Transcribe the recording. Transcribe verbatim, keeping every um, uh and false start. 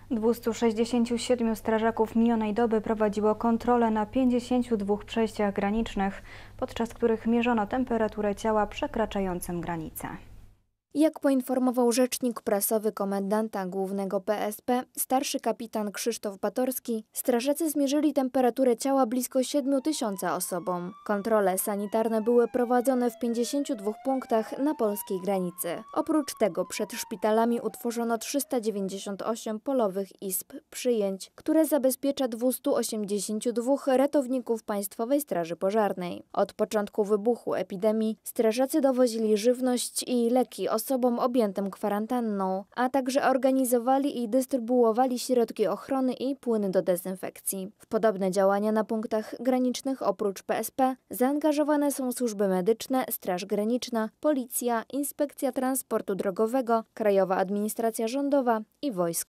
dwieście sześćdziesiąt siedem strażaków minionej doby prowadziło kontrolę na pięćdziesięciu dwóch przejściach granicznych, podczas których mierzono temperaturę ciała przekraczającą granicę. Jak poinformował rzecznik prasowy komendanta głównego P S P, starszy kapitan Krzysztof Batorski, strażacy zmierzyli temperaturę ciała blisko siedmiu tysięcy osobom. Kontrole sanitarne były prowadzone w pięćdziesięciu dwóch punktach na polskiej granicy. Oprócz tego przed szpitalami utworzono trzysta dziewięćdziesiąt osiem polowych izb przyjęć, które zabezpiecza dwieście osiemdziesiąt dwa ratowników Państwowej Straży Pożarnej. Od początku wybuchu epidemii strażacy dowozili żywność i leki osobom objętym kwarantanną, a także organizowali i dystrybuowali środki ochrony i płyny do dezynfekcji. W podobne działania na punktach granicznych oprócz P S P zaangażowane są służby medyczne, Straż Graniczna, Policja, Inspekcja Transportu Drogowego, Krajowa Administracja Rządowa i wojsko.